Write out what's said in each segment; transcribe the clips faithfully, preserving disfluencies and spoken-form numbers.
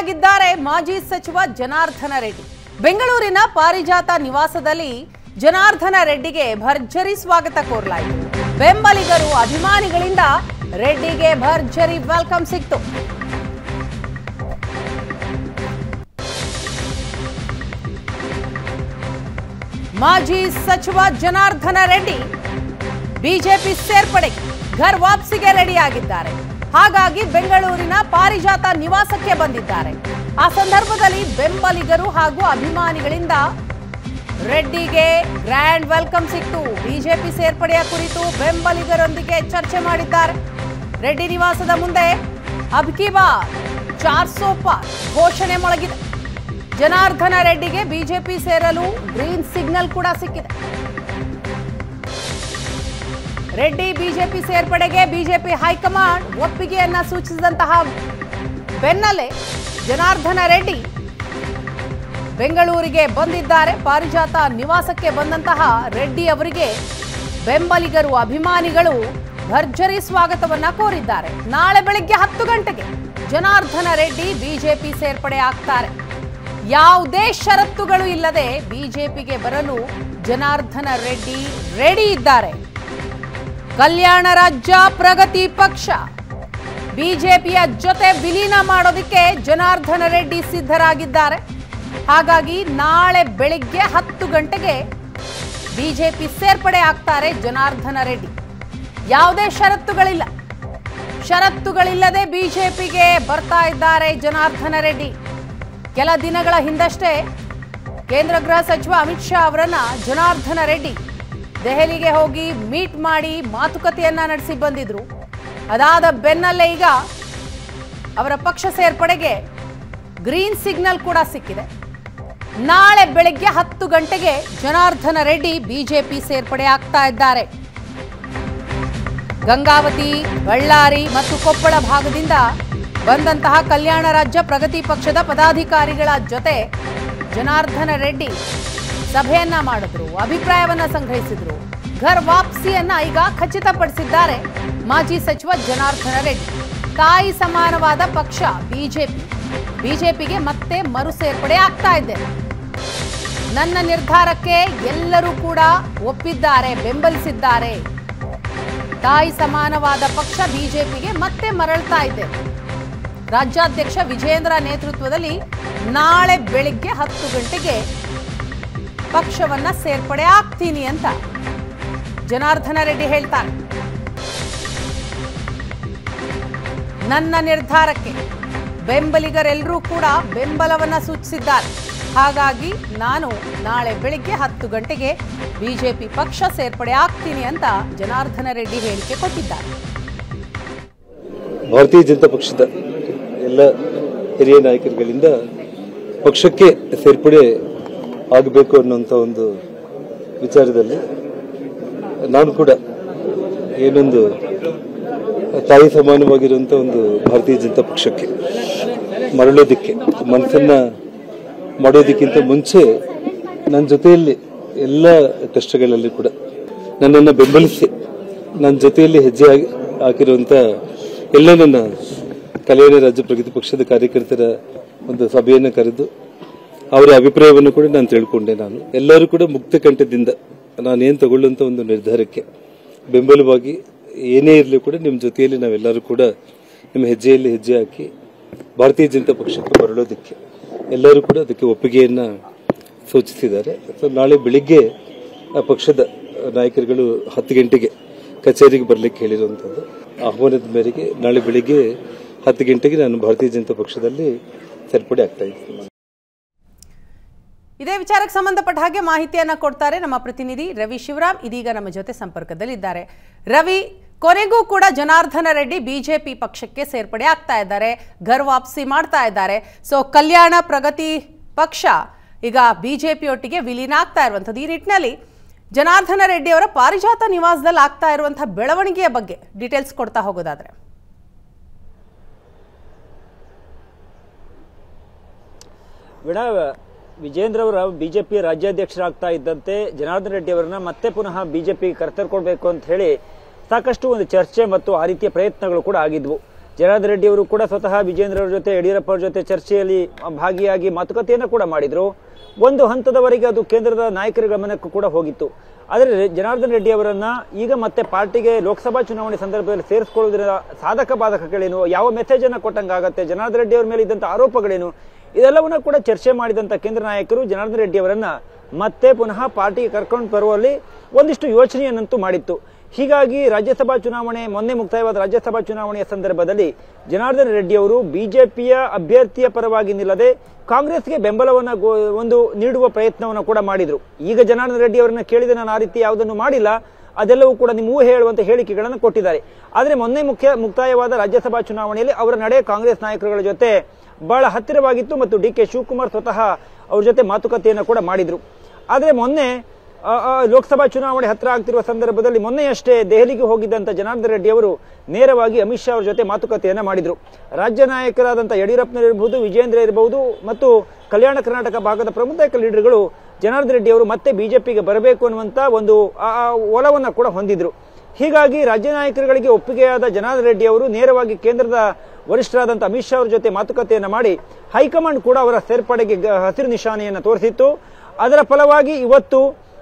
ಸೇರ್ಪಡೆಯಾಗಿದ್ದಾರೆ ಮಾಜಿ ಸಚಿವ ಜನಾರ್ದನ ರೆಡ್ಡಿ. ಬೆಂಗಳೂರಿನ ಪಾರಿಜಾತ ನಿವಾಸದಲ್ಲಿ ಜನಾರ್ದನ ರೆಡ್ಡಿಗೆ ಭರ್ಜರಿ ಸ್ವಾಗತ ಕೋರಲಾಯಿತು. ಬೆಂಬಲಿಗರು ಅಭಿಮಾನಿಗಳಿಂದ ರೆಡ್ಡಿಗೆ ಭರ್ಜರಿ ವೆಲ್ಕಮ್ ಸಿಕ್ತು. ಮಾಜಿ ಸಚಿವ ಜನಾರ್ದನ ರೆಡ್ಡಿ ಬಿಜೆಪಿ ಸೇರ್ಪಡೆ ಘರ್ ವಾಪಸಿಗೆ ರೆಡಿಯಾಗಿದ್ದಾರೆ. ಹಾಗಾಗಿ ಬೆಂಗಳೂರಿನ ಪಾರಿಜಾತ ನಿವಾಸಕ್ಕೆ ಬಂದಿದ್ದಾರೆ. ಆ ಸಂದರ್ಭದಲ್ಲಿ ಬೆಂಬಲಿಗರು ಹಾಗೂ ಅಭಿಮಾನಿಗಳಿಂದ ರೆಡ್ಡಿಗೆ ಗ್ರ್ಯಾಂಡ್ ವೆಲ್ಕಮ್ ಸಿಕ್ತು. ಬಿಜೆಪಿ ಸೇರ್ಪಡೆಯ ಕುರಿತು ಬೆಂಬಲಿಗರೊಂದಿಗೆ ಚರ್ಚೆ ಮಾಡಿದ್ದಾರೆ. ರೆಡ್ಡಿ ನಿವಾಸದ ಮುಂದೆ ಅಬ್ಕಿ ಬಾರ್ ಚಾರ್ ಸೋ ಪಾರ್ ಘೋಷಣೆ ಮೊಳಗಿದೆ. ಜನಾರ್ದನ ರೆಡ್ಡಿಗೆ ಬಿಜೆಪಿ ಸೇರಲು ಗ್ರೀನ್ ಸಿಗ್ನಲ್ ಕೂಡ ಸಿಕ್ಕಿದೆ. ರೆಡ್ಡಿ ಬಿಜೆಪಿ ಸೇರ್ಪಡೆಗೆ ಬಿಜೆಪಿ ಹೈಕಮಾಂಡ್ ಒಪ್ಪಿಗೆಯನ್ನ ಸೂಚಿಸಿದಂತಹ ಬೆನ್ನಲ್ಲೇ ಜನಾರ್ದನ ರೆಡ್ಡಿ ಬೆಂಗಳೂರಿಗೆ ಬಂದಿದ್ದಾರೆ. ಪಾರಿಜಾತ ನಿವಾಸಕ್ಕೆ ಬಂದಂತಹ ರೆಡ್ಡಿ ಅವರಿಗೆ ಬೆಂಬಲಿಗರು ಅಭಿಮಾನಿಗಳು ಭರ್ಜರಿ ಸ್ವಾಗತವನ್ನ ಕೋರಿದ್ದಾರೆ. ನಾಳೆ ಬೆಳಗ್ಗೆ ಹತ್ತು ಗಂಟೆಗೆ ಜನಾರ್ದನ ರೆಡ್ಡಿ ಬಿಜೆಪಿ ಸೇರ್ಪಡೆ ಆಗ್ತಾರೆ. ಯಾವುದೇ ಷರತ್ತುಗಳು ಇಲ್ಲದೆ ಬಿಜೆಪಿಗೆ ಬರಲು ಜನಾರ್ದನ ರೆಡ್ಡಿ ರೆಡಿ ಇದ್ದಾರೆ. ಕಲ್ಯಾಣ ರಾಜ್ಯ ಪ್ರಗತಿ ಪಕ್ಷ ಬಿಜೆಪಿಯ ಜೊತೆ ವಿಲೀನ ಮಾಡೋದಕ್ಕೆ ಜನಾರ್ದನ ರೆಡ್ಡಿ ಸಿದ್ಧರಾಗಿದ್ದಾರೆ. ಹಾಗಾಗಿ ನಾಳೆ ಬೆಳಿಗ್ಗೆ ಹತ್ತು ಗಂಟೆಗೆ ಬಿಜೆಪಿ ಸೇರ್ಪಡೆ ಆಗ್ತಾರೆ ಜನಾರ್ದನ ರೆಡ್ಡಿ. ಯಾವುದೇ ಷರತ್ತುಗಳಿಲ್ಲ ಷರತ್ತುಗಳಿಲ್ಲದೆ ಬಿಜೆಪಿಗೆ ಬರ್ತಾ ಇದ್ದಾರೆ ಜನಾರ್ದನ ರೆಡ್ಡಿ. ಕೆಲ ದಿನಗಳ ಹಿಂದಷ್ಟೇ ಕೇಂದ್ರ ಗೃಹ ಸಚಿವ ಅಮಿತ್ ಶಾ ಅವರನ್ನ ಜನಾರ್ದನ ರೆಡ್ಡಿ ದೆಹಲಿಗೆ ಹೋಗಿ ಮೀಟ್ ಮಾಡಿ ಮಾತುಕತೆಯನ್ನ ನಡೆಸಿ ಬಂದಿದ್ರು. ಅದಾದ ಬೆನ್ನಲ್ಲೇ ಈಗ ಅವರ ಪಕ್ಷ ಸೇರ್ಪಡೆಗೆ ಗ್ರೀನ್ ಸಿಗ್ನಲ್ ಕೂಡ ಸಿಕ್ಕಿದೆ. ನಾಳೆ ಬೆಳಗ್ಗೆ ಹತ್ತು ಗಂಟೆಗೆ ಜನಾರ್ದನ ರೆಡ್ಡಿ ಬಿಜೆಪಿ ಸೇರ್ಪಡೆ ಆಗ್ತಾ ಇದ್ದಾರೆ. ಗಂಗಾವತಿ, ಬಳ್ಳಾರಿ ಮತ್ತು ಕೊಪ್ಪಳ ಭಾಗದಿಂದ ಬಂದಂತಹ ಕಲ್ಯಾಣ ರಾಜ್ಯ ಪ್ರಗತಿ ಪಕ್ಷದ ಪದಾಧಿಕಾರಿಗಳ ಜೊತೆ ಜನಾರ್ದನ ರೆಡ್ಡಿ ಸಭೆಯನ್ನ ಮಾಡಿದ್ರು, ಅಭಿಪ್ರಾಯವನ್ನ ಸಂಗ್ರಹಿಸಿದ್ರು. ಘರ್ ವಾಪಸಿಯನ್ನ ಈಗ ಖಚಿತಪಡಿಸಿದ್ದಾರೆ ಮಾಜಿ ಸಚಿವ ಜನಾರ್ದನ ರೆಡ್ಡಿ. ತಾಯಿ ಸಮಾನವಾದ ಪಕ್ಷ ಬಿಜೆಪಿ ಬಿಜೆಪಿಗೆ ಮತ್ತೆ ಮರು ಸೇರ್ಪಡೆ ಆಗ್ತಾ ಇದೆ. ನನ್ನ ನಿರ್ಧಾರಕ್ಕೆ ಎಲ್ಲರೂ ಕೂಡ ಒಪ್ಪಿದ್ದಾರೆ, ಬೆಂಬಲಿಸಿದ್ದಾರೆ. ತಾಯಿ ಸಮಾನವಾದ ಪಕ್ಷ ಬಿಜೆಪಿಗೆ ಮತ್ತೆ ಮರಳ್ತಾ ಇದೆ. ರಾಜ್ಯಾಧ್ಯಕ್ಷ ವಿಜೇಂದ್ರ ನೇತೃತ್ವದಲ್ಲಿ ನಾಳೆ ಬೆಳಿಗ್ಗೆ ಹತ್ತು ಗಂಟೆಗೆ ಪಕ್ಷವನ್ನ ಸೇರ್ಪಡೆ ಆಗ್ತೀನಿ ಅಂತ ಜನಾರ್ದನ ರೆಡ್ಡಿ ಹೇಳ್ತಾರೆ. ನನ್ನ ನಿರ್ಧಾರಕ್ಕೆ ಬೆಂಬಲಿಗರೆಲ್ಲರೂ ಕೂಡ ಬೆಂಬಲವನ್ನ ಸೂಚಿಸಿದ್ದಾರೆ. ಹಾಗಾಗಿ ನಾನು ನಾಳೆ ಬೆಳಿಗ್ಗೆ ಹತ್ತು ಗಂಟೆಗೆ ಬಿಜೆಪಿ ಪಕ್ಷ ಸೇರ್ಪಡೆ ಆಗ್ತೀನಿ ಅಂತ ಜನಾರ್ದನ ರೆಡ್ಡಿ ಹೇಳಿಕೆ ಕೊಟ್ಟಿದ್ದಾರೆ. ಭಾರತೀಯ ಜನತಾ ಪಕ್ಷದ ಎಲ್ಲ ಹಿರಿಯ ನಾಯಕರುಗಳಿಂದ ಪಕ್ಷಕ್ಕೆ ಸೇರ್ಪಡೆ ಆಗಬೇಕು ಅನ್ನುವಂಥ ಒಂದು ವಿಚಾರದಲ್ಲಿ ನಾನು ಕೂಡ ಏನೊಂದು ತಾಯಿ ಸಮಾನವಾಗಿರುವಂಥ ಒಂದು ಭಾರತೀಯ ಜನತಾ ಪಕ್ಷಕ್ಕೆ ಮರಳೋದಕ್ಕೆ ಮನಸ್ಸನ್ನ ಮಾಡೋದಕ್ಕಿಂತ ಮುಂಚೆ ನನ್ನ ಜೊತೆಯಲ್ಲಿ ಎಲ್ಲ ಕಷ್ಟಗಳಲ್ಲಿ ಕೂಡ ನನ್ನನ್ನು ಬೆಂಬಲಿಸಿ ನನ್ನ ಜೊತೆಯಲ್ಲಿ ಹೆಜ್ಜೆ ಹಾಕಿರುವಂಥ ಎಲ್ಲ ನನ್ನ ಕಲ್ಯಾಣ ರಾಜ್ಯ ಪ್ರಗತಿ ಪಕ್ಷದ ಕಾರ್ಯಕರ್ತರ ಒಂದು ಸಭೆಯನ್ನು ಕರೆದು ಅವರ ಅಭಿಪ್ರಾಯವನ್ನು ಕೂಡ ನಾನು ತಿಳ್ಕೊಂಡೆ. ನಾನು ಎಲ್ಲರೂ ಕೂಡ ಮುಕ್ತ ಕಂಠದಿಂದ ನಾನೇನು ತಗೊಳ್ಳುವಂಥ ಒಂದು ನಿರ್ಧಾರಕ್ಕೆ ಬೆಂಬಲವಾಗಿ ಏನೇ ಇರಲಿ ಕೂಡ ನಿಮ್ಮ ಜೊತೆಯಲ್ಲಿ ನಾವೆಲ್ಲರೂ ಕೂಡ ನಿಮ್ಮ ಹೆಜ್ಜೆಯಲ್ಲಿ ಹೆಜ್ಜೆ ಹಾಕಿ ಭಾರತೀಯ ಜನತಾ ಪಕ್ಷಕ್ಕೆ ಬರಳೋದಕ್ಕೆ ಎಲ್ಲರೂ ಕೂಡ ಅದಕ್ಕೆ ಒಪ್ಪಿಗೆಯನ್ನು ಸೂಚಿಸಿದ್ದಾರೆ. ಸೊ ನಾಳೆ ಬೆಳಿಗ್ಗೆ ಆ ಪಕ್ಷದ ನಾಯಕರುಗಳು ಹತ್ತು ಗಂಟೆಗೆ ಕಚೇರಿಗೆ ಬರಲಿಕ್ಕೆ ಹೇಳಿರುವಂಥದ್ದು. ಆಹ್ವಾನದ ಮೇರೆಗೆ ನಾಳೆ ಬೆಳಿಗ್ಗೆ ಹತ್ತು ಗಂಟೆಗೆ ನಾನು ಭಾರತೀಯ ಜನತಾ ಪಕ್ಷದಲ್ಲಿ ಸೇರ್ಪಡೆ ಆಗ್ತಾ ಇದ್ದೀನಿ. ಇದೇ ವಿಚಾರಕ್ಕೆ ಸಂಬಂಧಪಟ್ಟ ಹಾಗೆ ಮಾಹಿತಿಯನ್ನ ಕೊಡ್ತಾರೆ ನಮ್ಮ ಪ್ರತಿನಿಧಿ ರವಿ ಶಿವರಾಮ್. ಇದೀಗ ನಮ್ಮ ಜೊತೆ ಸಂಪರ್ಕದಲ್ಲಿದ್ದಾರೆ. ರವಿ, ಕೊನೆಗೂ ಕೂಡ ಜನಾರ್ದನ ರೆಡ್ಡಿ ಬಿಜೆಪಿ ಪಕ್ಷಕ್ಕೆ ಸೇರ್ಪಡೆ ಆಗ್ತಾ ಇದ್ದಾರೆ, ಘರ್ ವಾಪಸಿ ಮಾಡ್ತಾ ಇದ್ದಾರೆ. ಸೊ ಕಲ್ಯಾಣ ಪ್ರಗತಿ ಪಕ್ಷ ಈಗ ಬಿಜೆಪಿಯೊಟ್ಟಿಗೆ ವಿಲೀನ ಆಗ್ತಾ ಇರುವಂಥದ್ದು. ಈ ನಿಟ್ಟಿನಲ್ಲಿ ಜನಾರ್ದನ ರೆಡ್ಡಿ ಅವರ ಪಾರಿಜಾತ ನಿವಾಸದಲ್ಲಿ ಆಗ್ತಾ ಇರುವಂತಹ ಬೆಳವಣಿಗೆಯ ಬಗ್ಗೆ ಡೀಟೇಲ್ಸ್ ಕೊಡ್ತಾ ಹೋಗೋದಾದ್ರೆ. ವೀಣಾ, ವಿಜೇಂದ್ರ ಅವರ ಬಿಜೆಪಿ ರಾಜ್ಯಾಧ್ಯಕ್ಷರಾಗ್ತಾ ಇದ್ದಂತೆ ಜನಾರ್ದನ ರೆಡ್ಡಿ ಅವರನ್ನ ಮತ್ತೆ ಪುನಃ ಬಿಜೆಪಿ ಕರೆತರ್ಕೊಳ್ಬೇಕು ಅಂತ ಹೇಳಿ ಸಾಕಷ್ಟು ಒಂದು ಚರ್ಚೆ ಮತ್ತು ಆ ರೀತಿಯ ಪ್ರಯತ್ನಗಳು ಕೂಡ ಆಗಿದ್ವು. ಜನಾರ್ದನ್ ರೆಡ್ಡಿ ಅವರು ಕೂಡ ಸ್ವತಃ ವಿಜೇಂದ್ರ ಅವರ ಜೊತೆ ಯಡಿಯೂರಪ್ಪ ಅವರ ಜೊತೆ ಚರ್ಚೆಯಲ್ಲಿ ಭಾಗಿಯಾಗಿ ಮಾತುಕತೆಯನ್ನು ಕೂಡ ಮಾಡಿದ್ರು. ಒಂದು ಹಂತದವರೆಗೆ ಅದು ಕೇಂದ್ರದ ನಾಯಕರ ಗಮನಕ್ಕೂ ಕೂಡ ಹೋಗಿತ್ತು. ಆದರೆ ಜನಾರ್ದನ್ ರೆಡ್ಡಿ ಅವರನ್ನ ಈಗ ಮತ್ತೆ ಪಾರ್ಟಿಗೆ ಲೋಕಸಭಾ ಚುನಾವಣೆ ಸಂದರ್ಭದಲ್ಲಿ ಸೇರಿಸಿಕೊಳ್ಳುವುದರ ಸಾಧಕ ಬಾಧಕಗಳೇನು, ಯಾವ ಮೆಸೇಜ್ ಅನ್ನ ಕೊಟ್ಟಂಗಾಗತ್ತೆ, ಜನಾರ್ದನ್ ರೆಡ್ಡಿ ಅವರ ಮೇಲೆ ಇದ್ದಂಥ ಆರೋಪಗಳೇನು, ಇದೆಲ್ಲವನ್ನ ಕೂಡ ಚರ್ಚೆ ಮಾಡಿದಂಥ ಕೇಂದ್ರ ನಾಯಕರು ಜನಾರ್ದನ್ ರೆಡ್ಡಿ ಅವರನ್ನ ಮತ್ತೆ ಪುನಃ ಪಾರ್ಟಿಗೆ ಕರ್ಕೊಂಡು ಬರುವಲ್ಲಿ ಒಂದಿಷ್ಟು ಯೋಚನೆಯನ್ನಂತೂ ಮಾಡಿತ್ತು. ಹೀಗಾಗಿ ರಾಜ್ಯಸಭಾ ಚುನಾವಣೆ ಮೊನ್ನೆ ಮುಕ್ತಾಯವಾದ ರಾಜ್ಯಸಭಾ ಚುನಾವಣೆಯ ಸಂದರ್ಭದಲ್ಲಿ ಜನಾರ್ದನ್ ರೆಡ್ಡಿ ಅವರು ಬಿಜೆಪಿಯ ಅಭ್ಯರ್ಥಿಯ ಪರವಾಗಿ ನಿಲ್ಲದೆ ಕಾಂಗ್ರೆಸ್ಗೆ ಬೆಂಬಲವನ್ನು ಒಂದು ನೀಡುವ ಪ್ರಯತ್ನವನ್ನು ಕೂಡ ಮಾಡಿದ್ರು. ಈಗ ಜನಾರ್ದನ್ ರೆಡ್ಡಿ ಅವರನ್ನ ಕೇಳಿದ ನಾನು ಆ ರೀತಿ ಯಾವುದನ್ನು ಮಾಡಿಲ್ಲ, ಅದೆಲ್ಲವೂ ಕೂಡ ನಿಮ್ಮ ಊಹೆ ಹೇಳುವಂತ ಹೇಳಿಕೆಗಳನ್ನು ಕೊಟ್ಟಿದ್ದಾರೆ. ಆದರೆ ಮೊನ್ನೆ ಮುಖ್ಯ ಮುಕ್ತಾಯವಾದ ರಾಜ್ಯಸಭಾ ಚುನಾವಣೆಯಲ್ಲಿ ಅವರ ನಡೆ ಕಾಂಗ್ರೆಸ್ ನಾಯಕರುಗಳ ಜೊತೆ ಬಹಳ ಹತ್ತಿರವಾಗಿತ್ತು ಮತ್ತು ಡಿ ಕೆ ಶಿವಕುಮಾರ್ ಸ್ವತಃ ಅವ್ರ ಜೊತೆ ಮಾತುಕತೆಯನ್ನು ಕೂಡ ಮಾಡಿದ್ರು. ಆದರೆ ಮೊನ್ನೆ ಲೋಕಸಭಾ ಚುನಾವಣೆ ಹತ್ತಿರ ಆಗ್ತಿರುವ ಸಂದರ್ಭದಲ್ಲಿ ಮೊನ್ನೆಯಷ್ಟೇ ದೆಹಲಿಗೆ ಹೋಗಿದ್ದಂತ ಜನಾರ್ದನ್ ರೆಡ್ಡಿ ಅವರು ನೇರವಾಗಿ ಅಮಿತ್ ಶಾ ಅವರ ಜೊತೆ ಮಾತುಕತೆಯನ್ನ ಮಾಡಿದ್ರು. ರಾಜ್ಯ ನಾಯಕರಾದಂತಹ ಯಡಿಯೂರಪ್ಪನವರಿರಬಹುದು, ವಿಜೇಂದ್ರ ಇರಬಹುದು ಮತ್ತು ಕಲ್ಯಾಣ ಕರ್ನಾಟಕ ಭಾಗದ ಪ್ರಮುಖ ಲೀಡರ್ಗಳು ಜನಾರ್ದನ್ ರೆಡ್ಡಿ ಅವರು ಮತ್ತೆ ಬಿಜೆಪಿಗೆ ಬರಬೇಕು ಅನ್ನುವಂತ ಒಂದು ಒಲವನ್ನ ಕೂಡ ಹೊಂದಿದ್ರು. ಹೀಗಾಗಿ ರಾಜ್ಯ ನಾಯಕರುಗಳಿಗೆ ಒಪ್ಪಿಗೆಯಾದ ಜನಾರ್ದನ್ ರೆಡ್ಡಿ ಅವರು ನೇರವಾಗಿ ಕೇಂದ್ರದ ವರಿಷ್ಠರಾದಂತಹ ಅಮಿತ್ ಶಾ ಅವರ ಜೊತೆ ಮಾತುಕತೆಯನ್ನ ಮಾಡಿ ಹೈಕಮಾಂಡ್ ಕೂಡ ಅವರ ಸೇರ್ಪಡೆಗೆ ಹಸಿರು ನಿಶಾನೆಯನ್ನು ತೋರಿಸಿತ್ತು. ಅದರ ಫಲವಾಗಿ ಇವತ್ತು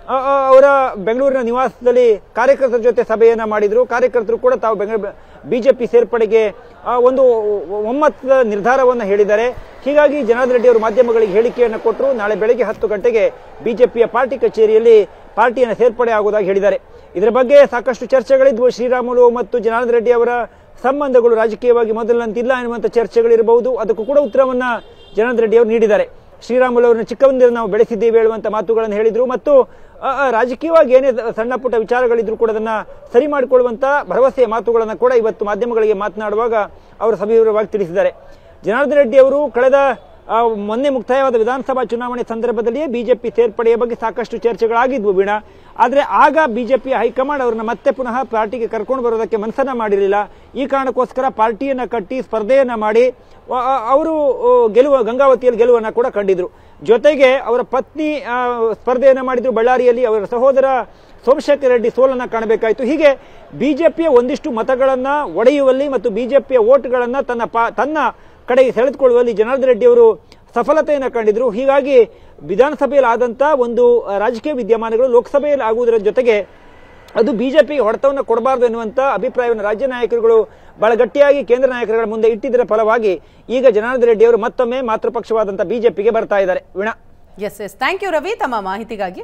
ಅವರ ಬೆಂಗಳೂರಿನ ನಿವಾಸದಲ್ಲಿ ಕಾರ್ಯಕರ್ತರ ಜೊತೆ ಸಭೆಯನ್ನ ಮಾಡಿದ್ರು. ಕಾರ್ಯಕರ್ತರು ಕೂಡ ತಾವು ಬೆಂಗಳೂರು ಬಿಜೆಪಿ ಸೇರ್ಪಡೆಗೆ ಒಂದು ಒಮ್ಮತದ ನಿರ್ಧಾರವನ್ನು ಹೇಳಿದ್ದಾರೆ. ಹೀಗಾಗಿ ಜನಾರ್ದನ್ ರೆಡ್ಡಿ ಅವರು ಮಾಧ್ಯಮಗಳಿಗೆ ಹೇಳಿಕೆಯನ್ನು ಕೊಟ್ಟರು. ನಾಳೆ ಬೆಳಗ್ಗೆ ಹತ್ತು ಗಂಟೆಗೆ ಬಿಜೆಪಿಯ ಪಾರ್ಟಿ ಕಚೇರಿಯಲ್ಲಿ ಪಾರ್ಟಿಯನ್ನು ಸೇರ್ಪಡೆ ಆಗುವುದಾಗಿ ಹೇಳಿದ್ದಾರೆ. ಇದರ ಬಗ್ಗೆ ಸಾಕಷ್ಟು ಚರ್ಚೆಗಳಿದ್ವು. ಶ್ರೀರಾಮುಲು ಮತ್ತು ಜನಾರ್ದನ್ ರೆಡ್ಡಿ ಅವರ ಸಂಬಂಧಗಳು ರಾಜಕೀಯವಾಗಿ ಮೊದಲಿನಂತಿಲ್ಲ ಎನ್ನುವಂತ ಚರ್ಚೆಗಳಿರಬಹುದು. ಅದಕ್ಕೂ ಕೂಡ ಉತ್ತರವನ್ನ ಜನಾರ್ದನ್ ರೆಡ್ಡಿ ಅವರು ನೀಡಿದ್ದಾರೆ. ಶ್ರೀರಾಮುಲು ಅವರನ್ನು ಚಿಕ್ಕಂದಿನ ನಾವು ಬೆಳೆಸಿದ್ದೇವೆ ಹೇಳುವಂತ ಮಾತುಗಳನ್ನು ಹೇಳಿದ್ರು ಮತ್ತು ರಾಜಕೀಯವಾಗಿ ಏನೇ ಸಣ್ಣ ಪುಟ್ಟ ವಿಚಾರಗಳಿದ್ರು ಕೂಡ ಅದನ್ನ ಸರಿ ಮಾಡಿಕೊಳ್ಳುವಂತ ಭರವಸೆಯ ಮಾತುಗಳನ್ನು ಕೂಡ ಇವತ್ತು ಮಾಧ್ಯಮಗಳಿಗೆ ಮಾತನಾಡುವಾಗ ಅವರು ಸವಿವರವಾಗಿ ತಿಳಿಸಿದ್ದಾರೆ. ಜನಾರ್ದನ್ ರೆಡ್ಡಿ ಅವರು ಕಳೆದ ಮೊನ್ನೆ ಮುಕ್ತಾಯವಾದ ವಿಧಾನಸಭಾ ಚುನಾವಣೆ ಸಂದರ್ಭದಲ್ಲಿಯೇ ಬಿಜೆಪಿ ಸೇರ್ಪಡೆಯ ಬಗ್ಗೆ ಸಾಕಷ್ಟು ಚರ್ಚೆಗಳಾಗಿದ್ವು ವೀಣಾ. ಆದರೆ ಆಗ ಬಿಜೆಪಿಯ ಹೈಕಮಾಂಡ್ ಅವರನ್ನ ಮತ್ತೆ ಪುನಃ ಪಾರ್ಟಿಗೆ ಕರ್ಕೊಂಡು ಬರೋದಕ್ಕೆ ಮನಸ್ಸನ್ನ ಮಾಡಿರಲಿಲ್ಲ. ಈ ಕಾರಣಕ್ಕೋಸ್ಕರ ಪಾರ್ಟಿಯನ್ನ ಕಟ್ಟಿ ಸ್ಪರ್ಧೆಯನ್ನ ಮಾಡಿ ಅವರು ಗೆಲುವ ಗಂಗಾವತಿಯಲ್ಲಿ ಗೆಲುವನ್ನ ಕೂಡ ಕಂಡಿದ್ರು. ಜೊತೆಗೆ ಅವರ ಪತ್ನಿ ಸ್ಪರ್ಧೆಯನ್ನ ಮಾಡಿದ್ರು ಬಳ್ಳಾರಿಯಲ್ಲಿ. ಅವರ ಸಹೋದರ ಸೋಮಶೇಖರ್ ರೆಡ್ಡಿ ಸೋಲನ್ನ ಕಾಣಬೇಕಾಯಿತು. ಹೀಗೆ ಬಿಜೆಪಿಯ ಒಂದಿಷ್ಟು ಮತಗಳನ್ನ ಒಡೆಯುವಲ್ಲಿ ಮತ್ತು ಬಿಜೆಪಿಯ ಓಟ್ಗಳನ್ನ ತನ್ನ ತನ್ನ ಕಡೆಗೆ ಸೆಳೆದುಕೊಳ್ಳುವಲ್ಲಿ ಜನಾರ್ದನ್ ರೆಡ್ಡಿ ಅವರು ಸಫಲತೆಯನ್ನು ಕಂಡಿದ್ರು. ಹೀಗಾಗಿ ವಿಧಾನಸಭೆಯಲ್ಲಿ ಆದಂತ ಒಂದು ರಾಜಕೀಯ ವಿದ್ಯಮಾನಗಳು ಲೋಕಸಭೆಯಲ್ಲಿ ಆಗುವುದರ ಜೊತೆಗೆ ಅದು ಬಿಜೆಪಿಗೆ ಹೊಡೆತವನ್ನು ಕೊಡಬಾರದು ಎನ್ನುವಂತ ಅಭಿಪ್ರಾಯವನ್ನು ರಾಜ್ಯ ನಾಯಕರುಗಳು ಬಹಳ ಗಟ್ಟಿಯಾಗಿ ಕೇಂದ್ರ ನಾಯಕರುಗಳ ಮುಂದೆ ಇಟ್ಟಿದ್ದರ ಫಲವಾಗಿ ಈಗ ಜನಾರ್ದನ್ ರೆಡ್ಡಿ ಅವರು ಮತ್ತೊಮ್ಮೆ ಮಾತೃಪಕ್ಷವಾದಂತಹ ಬಿಜೆಪಿಗೆ ಬರ್ತಾ ಇದ್ದಾರೆ. Veena. Yes yes thank you Ravi ತಮ್ಮ ಮಾಹಿತಿಗಾಗಿ.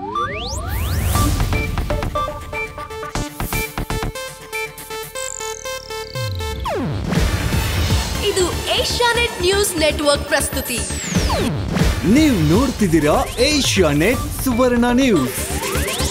ಇದು ಏಷ್ಯಾನೆಟ್ ನ್ಯೂಸ್ ನೆಟ್ವರ್ಕ್ ಪ್ರಸ್ತುತಿ. ನೀವು ನೋಡ್ತಿದ್ದೀರಾ ಏಷ್ಯಾನೆಟ್ ಸುವರ್ಣ ನ್ಯೂಸ್.